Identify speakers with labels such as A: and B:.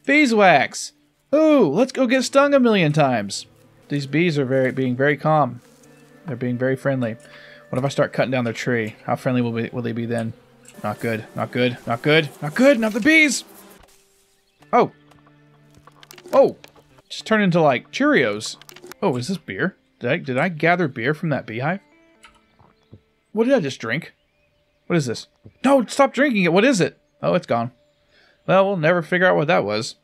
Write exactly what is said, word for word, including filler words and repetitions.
A: Beeswax! Ooh, let's go get stung a million times. These bees are very being very calm. They're being very friendly. What if I start cutting down their tree? How friendly will, be, will they be then? Not good. Not good. Not good. Not good. Not the bees! Oh. Oh. Just turned into, like, Cheerios. Oh, is this beer? Did I, did I gather beer from that beehive? What did I just drink? What is this? No, stop drinking it. What is it? Oh, it's gone. Well, we'll never figure out what that was.